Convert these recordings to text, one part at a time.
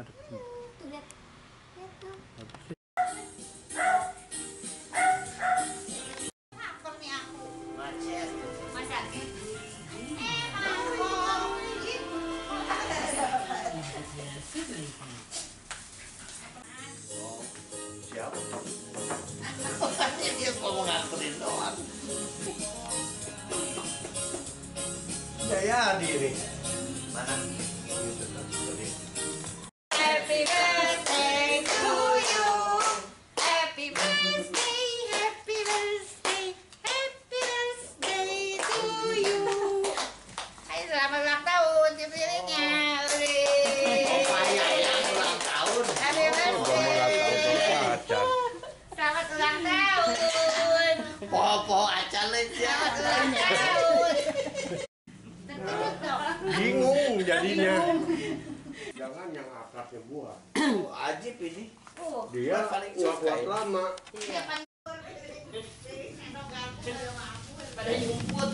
ngadep sini. Lihat. Lihat tuh. Lapar nih aku. Macet. Masak. Siapa? Dia mau nganterin doang. Jaya diri. Mana? Itu tadi. Happy birthday to you. Happy birthday, happy birthday, happy birthday to you. Ayo selamat ulang tahun cipiringnya. Saya yang ulang tahun. Happy birthday. Selamat ulang tahun. Popo acan aja. Selamat ulang tahun. Terkejut dong. Bingung jadinya. Jangan yang akrabnya gua. Ajib ini. Dia paling nggak suka kuat ini. lama. Pada yumput.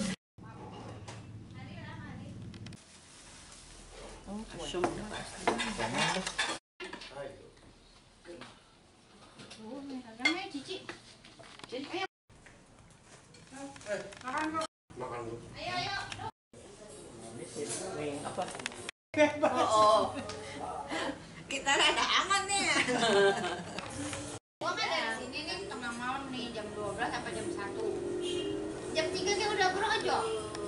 Makan dulu. Apa? Oh, kita rada aman nih. Gua kan dari sini nih tengah malam nih jam 12 sampai jam 1. Jam 3 kayak udah kurang aja.